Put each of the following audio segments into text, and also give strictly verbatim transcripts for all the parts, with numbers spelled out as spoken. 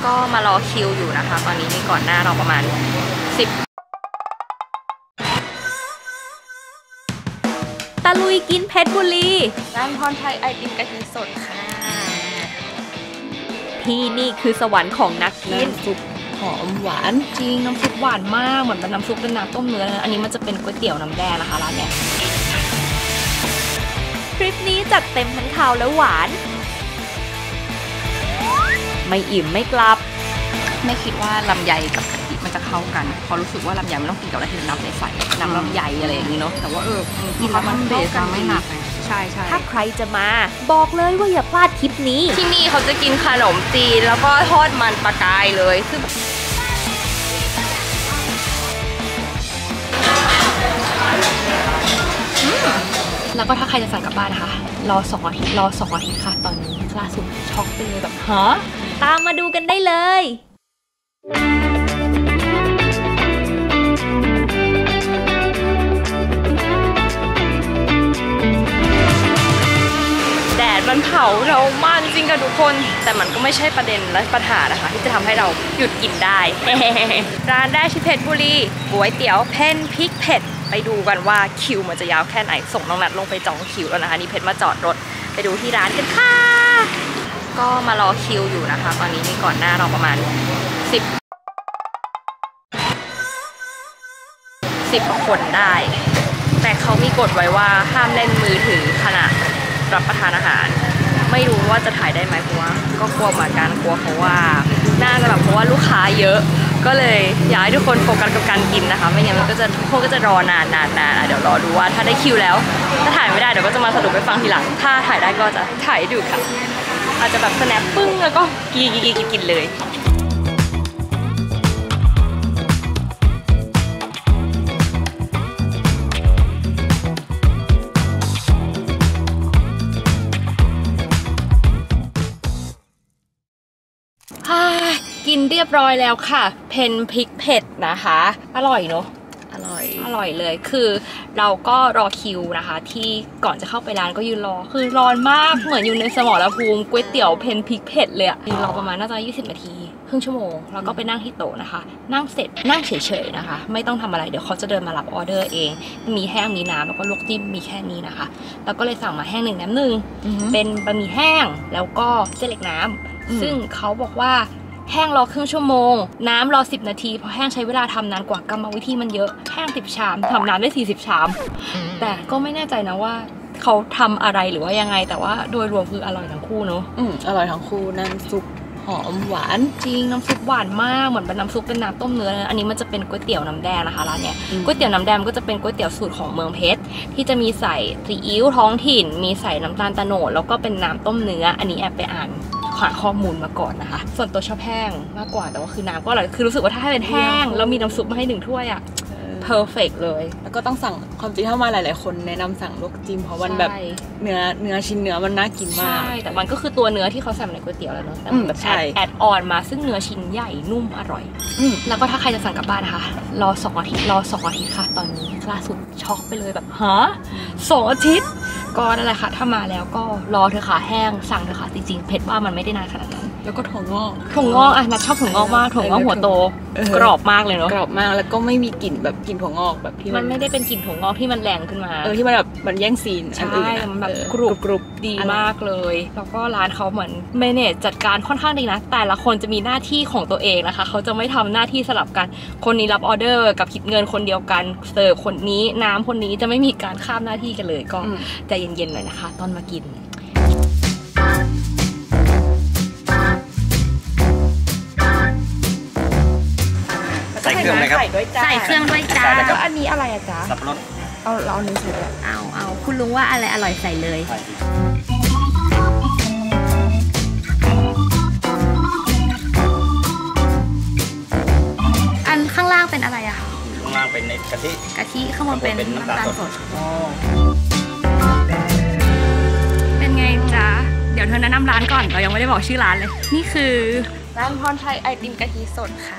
ก็มารอคิวอยู่นะคะตอนนี้มีก่อนหน้าเราประมาณสิบตะลุยกินเพชรบุรีร้านพรไทยไอติมกะทิสดค่ะที่นี่คือสวรรค์ของนักกินซุปหอมหวานจริงน้ำซุปหวานมากเหมือนเป็นน้ำซุปเป็นน้ำต้มเนื้ออันนี้มันจะเป็นก๋วยเตี๋ยวน้ำแดงนะคะร้านเนี้ยคลิปนี้จัดเต็มทั้งคาวและหวานไม่อิ่มไม่กลับไม่คิดว่าลำไยกับกะทิมันจะเข้ากันพอรู้สึกว่าลำไยมันต้องกินกับอะไรที่น้ำใสๆน้ำลำไยอะไรอย่างนี้เนาะแต่ว่าเออกินแล้วมันเบสมันไม่หนักใช่ใช่ถ้าใครจะมาบอกเลยว่าอย่าพลาดคลิปนี้ที่นี่เขาจะกินขนมจีนแล้วก็ทอดมันปลากายเลยซึ่งแล้วก็ถ้าใครจะสั่งกลับบ้านนะคะรอสองอาทิตย์รอสองอาทิตย์ค่ะตอนนี้ล่าสุดช็อกไปเลยแบบฮะตามมาดูกันได้เลยแดดมันเผาเรามากจริงๆค่ะทุกคนแต่มันก็ไม่ใช่ประเด็นและปัญหานะคะที่จะทำให้เราหยุดกินได้ ร้านได้ชื่อเพชรบุรีก๋วยเตี๋ยวเพนพริกเผ็ดไปดูกันว่าคิวมันจะยาวแค่ไหนส่งน้องนัดลงไปจองคิวแล้วนะคะนี่เพชรมาจอดรถไปดูที่ร้านกันค่ะก็มารอคิวอยู่นะคะตอนนี้มีก่อนหน้าเราประมาณสิบสิบกว่าคนได้แต่เขามีกฎไว้ว่าห้ามเล่นมือถือขณะรับประทานอาหารไม่รู้ว่าจะถ่ายได้ไหมเพราะว่าก็กลัวเหมือนกันกลัวเพราะว่าน่าจะแบบเพราะว่าลูกค้าเยอะก็เลยอยากให้ทุกคนโฟกัสกับการกินนะคะไม่งั้นมันก็จะทุกคนก็จะรอนานนานนานเดี๋ยวรอดูว่าถ้าได้คิวแล้วถ้าถ่ายไม่ได้เดี๋ยวก็จะมาสรุปไปฟังทีหลังถ้าถ่ายได้ก็จะถ่ายดูค่ะอาจจะแบบสแนปปึ้งแล้วก็กินกินกินกินเลยกินเรียบร้อยแล้วค่ะเพนพริกเผ็ดนะคะอร่อยเนอะอร่อยอร่อยเลยคือเราก็รอคิวนะคะที่ก่อนจะเข้าไปร้านก็ยืนรอคือร้อนมากเหมือนอยู่ในสมรภูมิก๋วยเตี๋ยวเพนพริกเผ็ดเลยอะยืนรอประมาณน่าจะยี่สิบนาทีครึ่งชั่วโมงแล้วก็ไปนั่งที่โต๊ะนะคะนั่งเสร็จนั่งเฉยๆนะคะไม่ต้องทำอะไรเดี๋ยวเขาจะเดินมารับออเดอร์เองมีแห้งมีน้ำแล้วก็ลวกจิ้มมีแค่นี้นะคะแล้วก็เลยสั่งมาแห้งหนึ่งน้ำหนึ่งเป็นบะหมี่แห้งแล้วก็เส้นเล็กน้ำซึ่งเขาบอกว่าแห้งรอครึ่งชั่วโมงน้ำรอสิบนาทีเพราะแห้งใช้เวลาทำนานกว่ากรรมวิธีมันเยอะแห้งสิบชามทำน้ำได้สี่สิบชามแต่ก็ไม่แน่ใจนะว่าเขาทำอะไรหรือว่ายังไงแต่ว่าโดยรวมคืออร่อยทั้งคู่เนอะอืมอร่อยทั้งคู่น้ำซุปหอมหวานจริงน้ำซุปหวานมากเหมือนเป็นน้ำซุปเป็นน้ำต้มเนื้ออันนี้มันจะเป็นก๋วยเตี๋ยวน้ำแดงนะคะร้านเนี้ยก๋วยเตี๋ยวน้ำแดงก็จะเป็นก๋วยเตี๋ยวสูตรของเมืองเพชรที่จะมีใส่ซีอิ๊วท้องถิ่นมีใส่น้ำตาลตะโนดแล้วก็เป็นน้ำต้มเนื้ออันนี้แอบไปอ่านหาข้อมูลมาก่อนนะคะส่วนตัวชอบแห้งมากกว่าแต่ว่าคือน้ำก็อร่อยคือรู้สึกว่าถ้าให้เป็นแห้งแล้วมีน้ำซุปมาให้หนึ่งถ้วยอะเพอร์เฟกต์เลยแล้วก็ต้องสั่งความจริงถ้ามาหลายๆคนแนะนำสั่งลวกจิ้มเพราะมันแบบเนื้อเนื้อชิ้นเนื้อมันน่ากินมากใช่แต่มันก็คือตัวเนื้อที่เขาใส่ในก๋วยเตี๋ยวแล้วเนอะแต่แบบแอดออนมาซึ่งเนื้อชิ้นใหญ่นุ่มอร่อยแล้วก็ถ้าใครจะสั่งกลับบ้านนะคะรอสองอาทิตย์รอสองอาทิตย์ค่ะตอนนี้ล่าสุดช็อกไปเลยแบบฮะสองอาทิตย์ก็นั่นแหละค่ะถ้ามาแล้วก็รอเถอะค่ะแห้งสั่งเถอะค่ะจริงๆเผ็ดว่ามันไม่ได้นานขนาดนั้นแล้วก็ถั่วงอกถั่วงอกอ่ะนัดชอบถั่วงอกมากถั่วงอกหัวโตกรอบมากเลยเนาะกรอบมากแล้วก็ไม่มีกลิ่นแบบกลิ่นถั่วงอกแบบที่มันไม่ได้เป็นกลิ่นถั่วงอกที่มันแรงขึ้นมาเออที่มันแบบมันแย่งซีนใช่มันแบบกรุบกรุบดีมากเลยแล้วก็ร้านเขาเหมือนเมเนจจัดการค่อนข้างดีนะแต่ละคนจะมีหน้าที่ของตัวเองนะคะเขาจะไม่ทำหน้าที่สลับกันคนนี้รับออเดอร์กับคิดเงินคนเดียวกันเสิร์ฟคนนี้น้ำคนนี้จะไม่มีการข้ามหน้าที่กันเลยก็ใจเย็นๆหน่อยนะคะตอนมากินใส่เครื่องไหมครับใส่เครื่องด้วยจ้าแล้วอันนี้อะไรอะจ๊ะสับปะรดเอาเราหนึ่งใส่เลยเอาเอาคุณลุงว่าอะไรอร่อยใส่เลยอันข้างล่างเป็นอะไรอะคะข้างล่างเป็นกะทิกะทิข้างบนเป็นน้ำตาลสดเป็นไงจ๊ะเดี๋ยวเธอแนะนำร้านก่อนเรายังไม่ได้บอกชื่อร้านเลยนี่คือร้านพรไทยไอติมกะทิสดค่ะ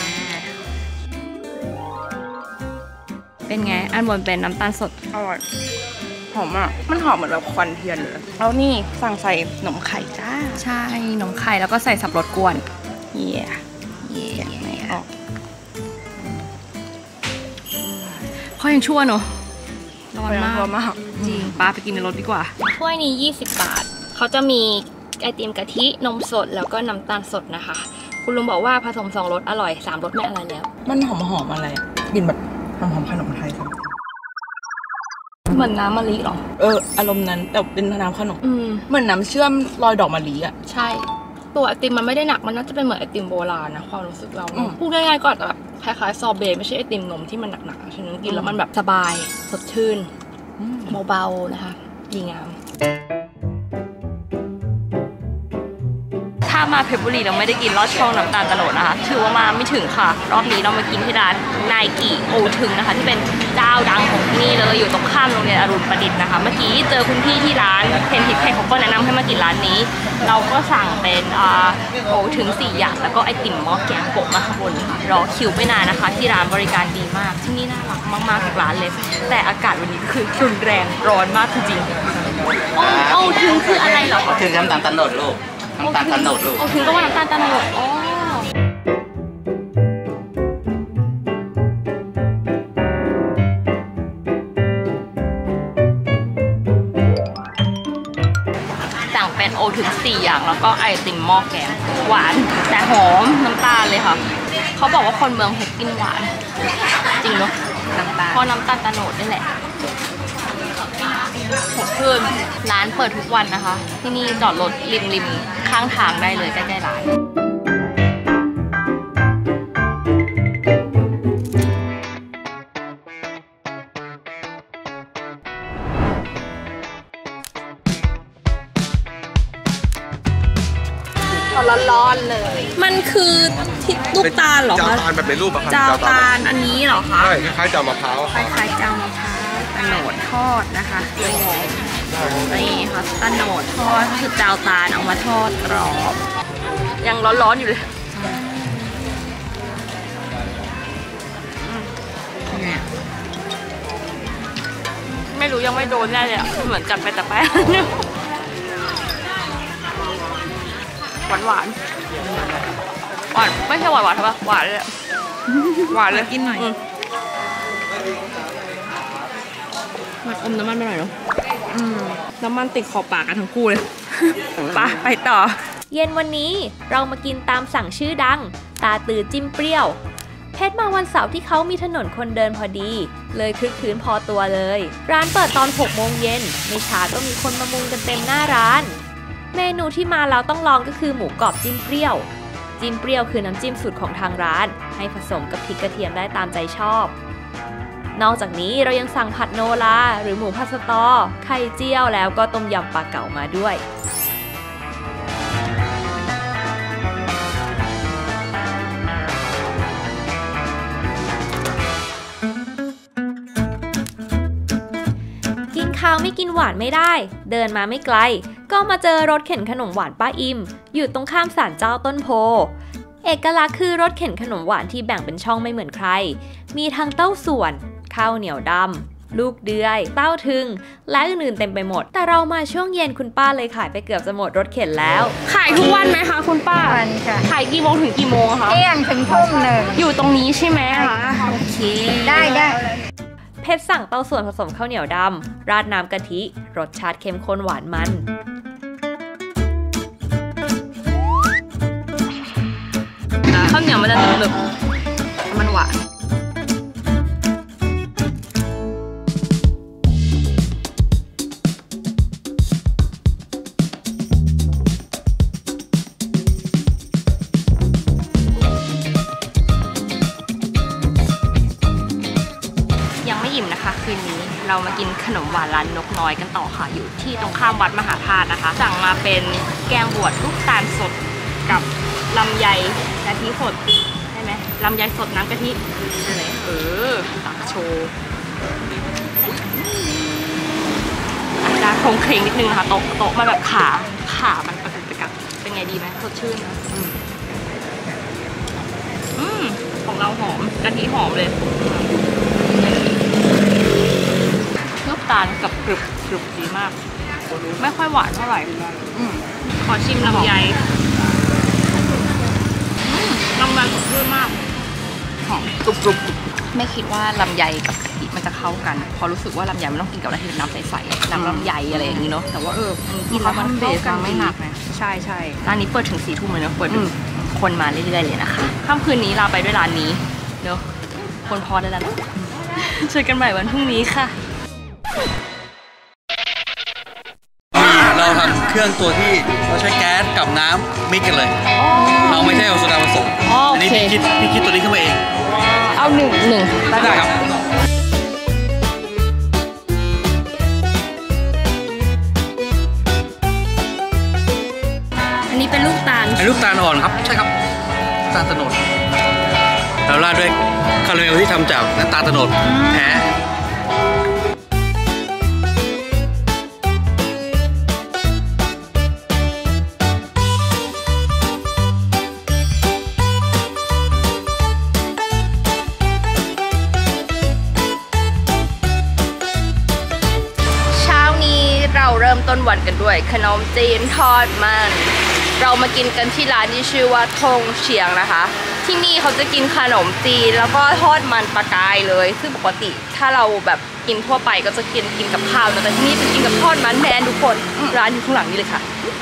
เป็นไงอันบนเป็นน้ำตาลสดอร่อยหอมอ่ะมันหอมเหมือนแบบควันเทียนเลยแล้วนี่สั่งใส่ขนมไข่จ้าใช่ขนมไข่แล้วก็ใส่สับปะรดกวนเย่เย่ไม่ออกเขายังชั่วเนอะร้อนมากมากจริงป้าไปกินในรถดีกว่าถ้วยนี้ยี่สิบบาทเขาจะมีไอติมกะทินมสดแล้วก็น้ำตาลสดนะคะคุณลุงบอกว่าผสมสองรสอร่อยสามรสไม่อะไรแล้วมันหอมหอมอะไรกลิ่นแบบหอมหอมขนมไทยเหมือนน้ำมะลิหรอเอออารมณ์นั้นแต่เป็นน้ำขนมเหมือนน้ำเชื่อมลอยดอกมะลิอ่ะใช่ตัวไอติมมันไม่ได้หนักมันน่าจะเป็นเหมือนไอติมโบราณนะความรู้สึกเราพูดง่ายๆก็แบบคล้ายๆซอเบต์ไม่ใช่ไอติมนมที่มันหนักๆฉะนั้นกินแล้วมันแบบสบายสดชื่นเบาๆนะคะดีงามถ้ามาเพชรบุรีเราไม่ได้กินลอดช่องน้ำตาลตะโนดนะคะถือว่ามาไม่ถึงค่ะรอบนี้เรามากินที่ร้านนายกิโอถึงนะคะที่เป็นเจ้าดังของที่นี่เลยอยู่ตรงข้ามโรงเรียนอรุณประดิษฐ์นะคะเมื่อกี้เจอคุณพี่ที่ร้านเพนทิพย์เพนเขาก็แนะนำให้มากินร้านนี้เราก็สั่งเป็นโอถึงสี่อย่างแล้วก็ไอติมหม้อแกงโปะมาข้างบนค่ะรอคิวไม่นานนะคะที่ร้านบริการดีมากที่นี่น่ารักมากๆทุกร้านเลยแต่อากาศวันนี้คือรุนแรงร้อนมากจริงๆโอถึงคืออะไรเหรอคะถึงน้ำตาลตะโนดลูกน้ำตาลตะโนดลูกโอถึงก็ว่าน้ำตาลตะโนดอ๋อสั่งเป็นโอถึงสี่อย่างแล้วก็ไอติมหม้อแกงหวานแต่หอมน้ำตาลเลยค่ะเขาบอกว่าคนเมืองเพชรกินหวานจริงเนาะน้ำตาลเพราะน้ำตาลตะโนดนี่แหละหกคืนร้านเปิดทุกวันนะคะที่นี่จอดรถริมริมข้างทางได้เลยใกล้ๆร้านร้อนๆเลยมันคือทิศลูกตาลเหรอคะเจ้าตาลแบบในรูปอะครับเจ้าตาลอันนี้เหรอคะใช่คล้ายๆเจ้ามะพร้าวคล้ายๆเจ้ามะพร้าวตะโนดทอดนะคะนี่ค่ะตะโนดทอดคือเจ้าตาลเอามาทอดกรอบยังร้อนๆอยู่เลยไม่รู้ยังไม่โดนแน่เลยเหมือนกัดไปแต่แป้งหวานหวานหวานไม่ใช่หวานหวานใช่ปะหวานเลยหวานเลยกินหน่อยมันอมน้ำมันไปหน่อยเนาะน้ำมันติดขอบปากกันทั้งคู่เลยไปไปต่อเย็นวันนี้เรามากินตามสั่งชื่อดังตาตือจิ้มเปรี้ยวเพชรมาวันเสาร์ที่เขามีถนนคนเดินพอดีเลยคลึกคลื้นพอตัวเลยร้านเปิดตอนหกโมงเย็นไม่ช้าก็มีคนมามุงกันเต็มหน้าร้านเมนูที่มาเราต้องลองก็คือหมูกรอบจิ้มเปรี้ยวจิ้มเปรี้ยวคือน้ำจิ้มสูตรของทางร้านให้ผสมกับพริกกระเทียมได้ตามใจชอบนอกจากนี้เรายังสั่งผัดโนลาหรือหมูผัดสตอไข่เจียวแล้วก็ต้มยำปลาเก๋ามาด้วยกินข้าวไม่กินหวานไม่ได้เดินมาไม่ไกลก็มาเจอรถเข็นขนมหวานป้าอิมอยู่ตรงข้ามศาลเจ้าต้นโพเอกลักษณ์คือรถเข็นขนมหวานที่แบ่งเป็นช่องไม่เหมือนใครมีทั้งเต้าส่วนข้าวเหนียวดำลูกเดือยเต้าถึงและอื่นๆเต็มไปหมดแต่เรามาช่วงเย็นคุณป้าเลยขายไปเกือบจะหมดรถเข็นแล้วขายทุกวันไหมคะคุณป้าวันค่ะขายกี่โมงถึงกี่โมงคะเที่ยงถึงทุ่มหนึ่งอยู่ตรงนี้ใช่ไหมคะโอเคได้ได้เพชรสั่งเต้าส่วนผสมข้าวเหนียวดำราดน้ำกะทิรสชาติเข้มข้นหวานมันข้าวเหนียวมันจะหนึบๆมันหวานยังไม่อิ่มนะคะคืนนี้เรามากินขนมหวานร้านนกน้อยกันต่อค่ะอยู่ที่ตรงข้ามวัดมหาธาตุนะคะสั่งมาเป็นแกงบวชลูกตาลสดกับลำไยกะทิสดใช่ไหมลำไยสดน้ำกะทิใช่ไหมเออตักโชว์อาจจะโครงเคร่งนิดนึงค่ะโต๊ะโต๊ะมาแบบขาขามันประกึกประกักเป็นไงดีไหมสดชื่นนะอืมของเราหอมกะทิหอมเลยลูกตาลกับกรึบกรึบดีมากไม่ค่อยหวานเท่าไหร่ขอชิมลำไยด้วยมากหอมกรุบๆไม่คิดว่าลำไยกับกะทิมันจะเข้ากันพอรู้สึกว่าลำไยมันต้องกินกับอะไรที่เป็นน้ำใสๆน้ำลำไยอะไรอย่างนี้เนาะแต่ว่าเออกินแล้วมันเข้ากันไม่หนักนะใช่ใช่ร้านนี้เปิดถึงสี่ทุ่มเลยเนาะเปิดคนมาเรื่อยๆเลยนะคะค่ำคืนนี้ลาไปด้วยร้านนี้เนาะคนพอได้แล้วนะเจอกันใหม่วันพรุ่งนี้ค่ะเราทำเครื่องตัวที่เราใช้แก๊สกับน้ำมิกกันเลยเราไม่ใช่เอาโซดาผสมอันนี้พี่คิดพี่คิดตัวนี้ขึ้นมาเองเอาหนึ่งหนึ่งได้ครับอันนี้เป็นลูกตาลอันลูกตาลอ่อนครับใช่ครับตาลโตนดแล้วราดด้วยคาราเมลที่ทำจากน้ำตาลโตนดแท้เราเริ่มต้นวันกันด้วยขนมจีนทอดมันเรามากินกันที่ร้านที่ชื่อว่าทงเชียงนะคะที่นี่เขาจะกินขนมจีนแล้วก็ทอดมันปลากายเลยซึ่งปกติถ้าเราแบบกินทั่วไปก็จะกินกินกับข้าวแต่ที่นี่เป็นกินกับทอดมันแทนทุกคนร้านอยู่ข้างหลังนี่เลยค่ะ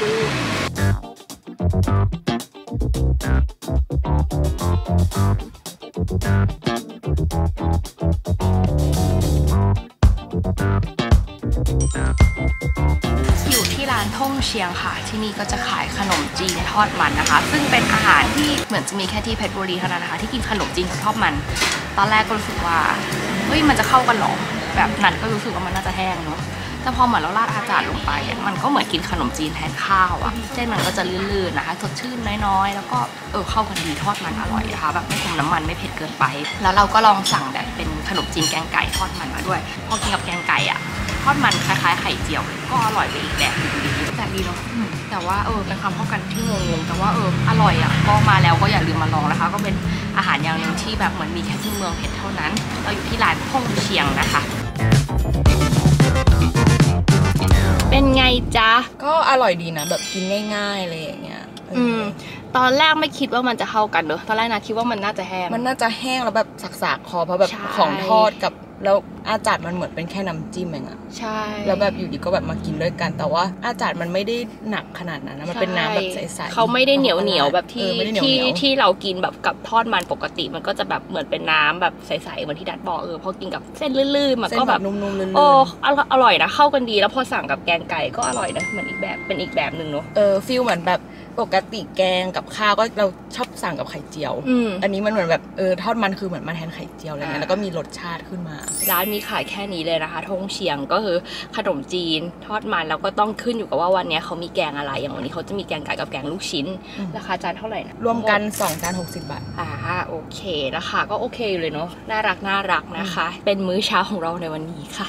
อยู่ที่ร้านท่งเชียงค่ะที่นี่ก็จะขายขนมจีนทอดมันนะคะซึ่งเป็นอาหารที่เหมือนจะมีแค่ที่เพชรบุรีเท่านั้นนะคะที่กินขนมจีนกับทอดมันตอนแรกก็รู้สึกว่าเฮ้ยมันจะเข้ากันหรอแบบนั้นก็รู้สึกว่ามันน่าจะแห้งเนาะแต่พอเหมือนเราราดอาจารย์ลงไปมันก็เหมือนกินขนมจีนแทนข้าวอ่ะเส้นมันก็จะลื่นๆนะคะสดชื่นน้อยๆแล้วก็เออเข้ากันดีทอดมันอร่อยนะคะแบบไม่คมน้ำมันไม่เผ็ดเกินไปแล้วเราก็ลองสั่งแบบเป็นขนมจีนแกงไก่ทอดมันมาด้วยพอกินกับแกงไก่อ่ะทอดมันคล้ายๆไข่เจียวก็อร่อยไปอีกแบบแบบดีเนาะแต่ว่าเออเป็นความเข้ากันที่งงๆแต่ว่าเอออร่อยอ่ะก็มาแล้วก็อย่าลืมมาลองนะคะก็เป็นอาหารอย่างหนึ่งที่แบบเหมือนมีแค่ที่เมืองเพชรเท่านั้นเราอยู่ที่ร้านท่งเชียงนะคะเป็นไงจ๊ะก็อร่อยดีนะแบบกินง่ายๆอะไรอย่างเงี้ยอืมตอนแรกไม่คิดว่ามันจะเข้ากันเนอะตอนแรกนะคิดว่ามันน่าจะแห้งมันน่าจะแห้งแล้วแบบสักๆคอเพราะแบบของทอดกับแล้วอาจารย์มันเหมือนเป็นแค่น้ำจิ้มเองอะใช่แล้วแบบอยู่ดีก็แบบมากินด้วยกันแต่ว่าอาจารย์มันไม่ได้หนักขนาดนั้นนะมันเป็นน้ำแบบใสๆเขาไม่ได้เหนียวเหนียวแบบที่ที่ที่เรากินแบบกับทอดมันปกติมันก็จะแบบเหมือนเป็นน้ำแบบใสๆเหมือนที่ดัดบอกเออพอกินกับเส้นลื่นๆมันก็แบบนุ่มๆลื่นๆโอ้อร่อยนะเข้ากันดีแล้วพอสั่งกับแกงไก่ก็อร่อยนะเหมือนอีกแบบเป็นอีกแบบหนึ่งเนาะเออฟีลเหมือนแบบปกติแกงกับข้าวก็เราชอบสั่งกับไข่เจียวอันนี้มันเหมือนแบบเออทอดมันคือเหมือนมาแทนไข่เจียวอะไรเงี้ยแล้วก็มีรสชาติขึ้นมาร้านมีขายแค่นี้เลยนะคะท่งเชียงก็คือขนมจีนทอดมันแล้วก็ต้องขึ้นอยู่กับว่าวันนี้เขามีแกงอะไรอย่างวันนี้เขาจะมีแกงไก่กับแกงลูกชิ้นราคาจานเท่าไหร่นะรวมกันสองจานหกสิบบาทอ่าโอเคราคาก็โอเคอยู่เลยเนาะน่ารักน่ารักนะคะเป็นมื้อเช้าของเราในวันนี้ค่ะ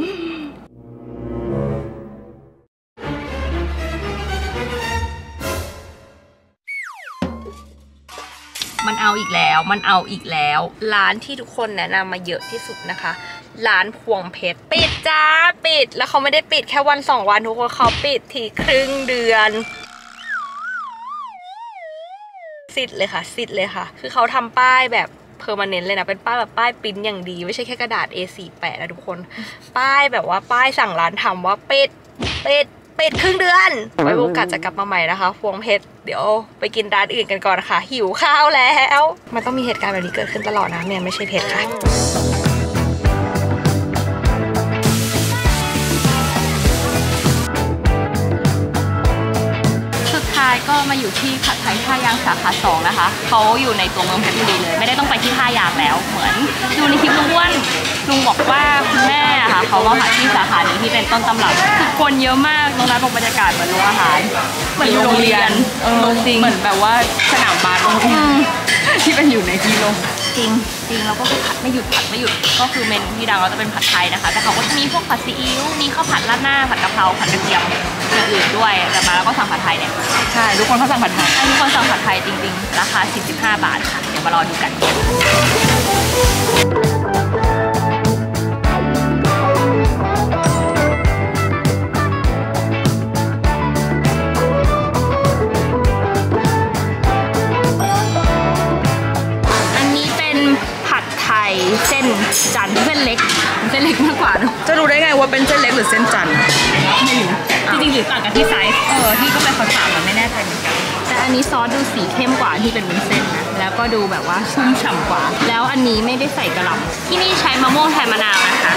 มันเอาอีกแล้วมันเอาอีกแล้วร้านที่ทุกคนแนะนำมาเยอะที่สุดนะคะร้านพวงเพชรปิดจ้าปิดแล้วเขาไม่ได้ปิดแค่วันสองวันทุกคนเขาปิดทีครึ่งเดือนสิทธิ์เลยค่ะสิทธิ์เลยค่ะคือเขาทำป้ายแบบเพอร์มาเนนต์เลยนะเป็นป้ายแบบป้ายปริ้นอย่างดีไม่ใช่แค่กระดาษ เอ โฟร์ แปะนะทุกคนป้ายแบบว่าป้ายสั่งร้านทำว่าปิดปิดปิดครึ่งเดือนไว้โอกาสจะกลับมาใหม่นะคะพวงเพชรเดี๋ยวไปกินร้านอื่นกันก่อนค่ะหิวข้าวแล้วมันต้องมีเหตุการณ์แบบนี้เกิดขึ้นตลอดนะเนี่ยไม่ใช่เพชรค่ะสุดท้ายก็มาอยู่ที่ผัดไทยท่ายางสาขาสองนะคะเขาอยู่ในตัวเมืองเพชรบุรีเลยไม่ได้ต้องไปที่ท่ายางแล้วเหมือนดูในคลิปลุงอ้วนลุงบอกว่าคุณแม่ค่ะเขามาผัดที่สาขานี้ที่เป็นต้นตำรับคือคนเยอะมากตรงนั้นบอกบรรยากาศเหมือนโรงอาหารเหมือนโรงเรียนเออจริงเหมือนแบบว่าสนามบาสโรงเรียนที่เป็นอยู่ในกิโลจริงจริงแล้วก็คือผัดไม่หยุดผัดไม่หยุดก็คือเมนูที่ดังเราจะเป็นผัดไทยนะคะแต่เขาก็จะมีพวกผัดซีอิ๊วมีข้าวผัดราดหน้าผัดกะเพราผัดกระเทียมอย่างอื่นด้วยแต่มาแล้วก็สั่งผัดไทยเนี่ยใช่ทุกคนเขาสั่งผัดไทยทุกคนสั่งผัดไทยจริงๆราคาสี่สิบห้าบาทค่ะเดี๋ยวมารอดูกันส้นเล็กมากกว่าเนอะจะรู้ได้ไงว่าเป็นเส้นเล็กหรือเส้นจันทร์ไม่รู้จริงๆหรือต่างกันที่ไซส์เออที่ก็เป็นคนถามมันไม่แน่ใจเหมือนกันแต่อันนี้ซอสดูสีเข้มกว่าที่เป็นวุ้นเส้นนะแล้วก็ดูแบบว่าชุ่มฉ่ำกว่าแล้วอันนี้ไม่ได้ใส่กระหล่ำที่นี่ใช้มะม่วงแทนมะนาวนะคะ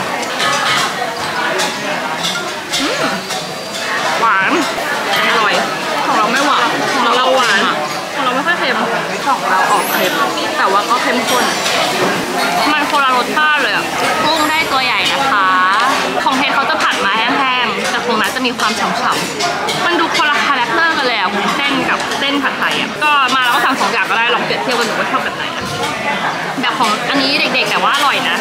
อืมหวานอร่อยของเราไม่หวานของเราหวานของเราไม่ค่อยเค็มของเราออกเค็มแต่ว่าก็เข้มข้นมันคนละรสชาติเลยอะกุ้งได้ตัวใหญ่นะคะของเทเขาจะผัดมาแห้งๆแต่ของน้าจะมีความฉ่ำๆมันดูคนละคาแรคเตอร์กันเลยอะเส้นกับเส้นผัดไทยอะก็มาแล้วก็สั่งสองอย่างก็ได้ลองเปรียบเทียบกันดูว่าชอบแบบไหนนะแบบของอันนี้เด็กๆแต่ว่าอร่อยนะ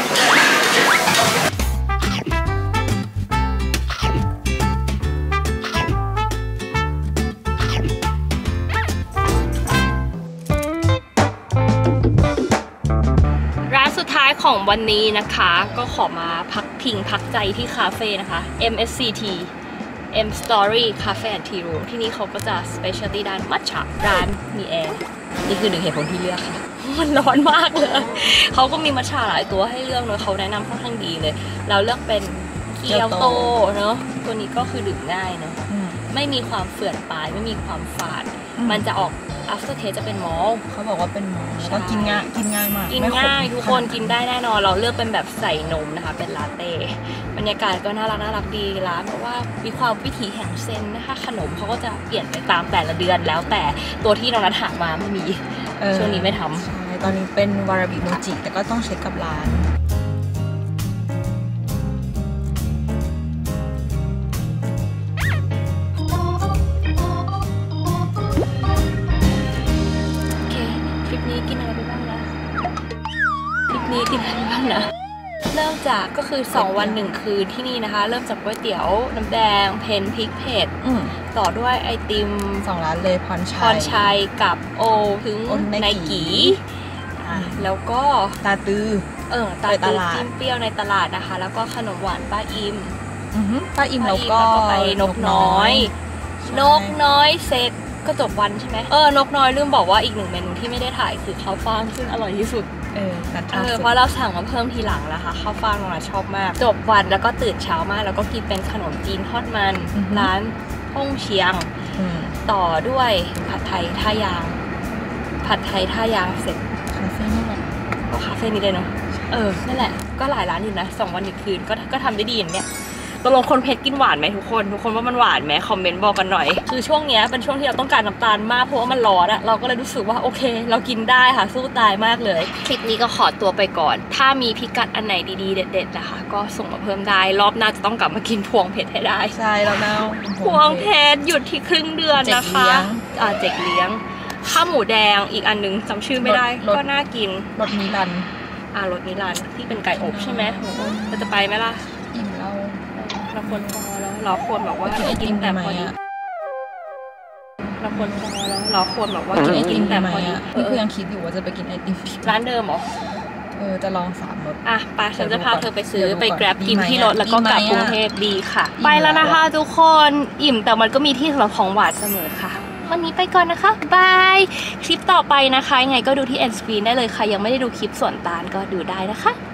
สุดท้ายของวันนี้นะคะก็ขอมาพักพิงพักใจที่คาเฟ่นะคะ เอ็ม เอส ซี ที M Story Cafe and Tea Room ที่นี่เขาก็จะ specialty ด้านมัทฉะร้านมีแอร์นี่คือหนึ่งเหตุผลที่เลือกค่ะมันร้อนมากเลยเขาก็มีมัทฉะหลายตัวให้เลือกเลยเขาแนะนำค่อนข้างดีเลยเราเลือกเป็นเกียวโตเนาะตัวนี้ก็คือดื่มง่ายเนาะไม่มีความเฝื่อนปลายไม่มีความฝาดมันจะออกafter taste จะเป็นมอลเขาบอกว่าเป็นมอลแล้วก็กินง่ายกินง่ายมากกินง่ายทุกคนกินได้แน่นอนเราเลือกเป็นแบบใส่นมนะคะเป็นลาเต้บรรยากาศก็น่ารักน่ารักดีร้านเพราะว่ามีความวิถีแห่งเซนนะคะขนมเขาก็จะเปลี่ยนไปตามแต่ละเดือนแล้วแต่ตัวที่น้องนัทหามาไม่มีช่วงนี้ไม่ทำใช่ตอนนี้เป็นวาราบิโมจิแต่ก็ต้องเช็คกับร้านนี่กินอะไรบ้างนะเริ่มจากก็คือสองวันหนึ่งคืนที่นี่นะคะเริ่มจากก๋วยเตี๋ยวน้ำแดงเพนพริกเผ็ดต่อด้วยไอติมสองร้านเลยพรชัยพรชัยกับโอถึงไนกีแล้วก็ตาตือเออตาตือจิ้มเปรี้ยวในตลาดนะคะแล้วก็ขนมหวานป้าอิมป้าอิมแล้วก็ไปนกน้อยนกน้อยเสร็จก็จบวันใช่ไหมเออนกน้อยลืมบอกว่าอีกหนึ่งเมนูที่ไม่ได้ถ่ายคือข้าวฟ่างซึ่งอร่อยที่สุดเออเออเพราะเราสั่งมาเพิ่มทีหลังแล้วค่ะข้าวฟ่างเราชอบมากจบวันแล้วก็ตื่นเช้ามากแล้วก็กินเป็นขนมจีนทอดมันร้านฮ่องเชียงต่อด้วยผัดไทยท่ายางผัดไทยท่ายางเสร็จคาเฟ่นี่แหละก็คาเฟ่นี้เลยเนาะเออนั่นแหละก็หลายร้านอยู่นะสองวันอีกคืนก็ก็ทำได้ดีอย่างเนี้ยตกลงคนเพชรกินหวานไหมทุกคนทุกคนว่ามันหวานไหมคอมเมนต์บอกกันหน่อยคือช่วงนี้เป็นช่วงที่เราต้องการน้ำตาลมากเพราะว่ามันร้อนอะเราก็เลยรู้สึกว่าโอเคเรากินได้ค่ะสู้ตายมากเลยคลิปนี้ก็ขอตัวไปก่อนถ้ามีพิกัดอันไหนดีๆเด็ดๆนะคะก็ส่งมาเพิ่มได้รอบหน้าจะต้องกลับมากินพวงเพชรให้ได้ใช่แล้วนะพวงเพชรหยุดที่ครึ่งเดือนนะคะอ่าเจ๊กเลี้ยงข้าวหมูแดงอีกอันนึงจำชื่อไม่ได้ก็น่ากินรสนิรันดร์อ่ารสนิรันดร์ที่เป็นไก่อบใช่ไหมเราจะไปไหมล่ะอิ่มแล้วเราควรพอแล้วเราควรบอกว่ากินแต่พอดีเราควรพอแล้วเราควรบอกว่ากินแต่พอดีนี่คือยังคิดอยู่ว่าจะไปกินไอติมร้านเดิมเหรอเออจะลองสามรสอ่ะไปฉันจะพาเธอไปซื้อไปแกร็บกินที่รถแล้วก็กลับกรุงเทพดีค่ะไปแล้วนะคะทุกคนอิ่มแต่มันก็มีที่สำหรับของหวานเสมอค่ะวันนี้ไปก่อนนะคะบายคลิปต่อไปนะคะยังไงก็ดูที่ end screen ได้เลยค่ะยังไม่ได้ดูคลิปส่วนตาลก็ดูได้นะคะ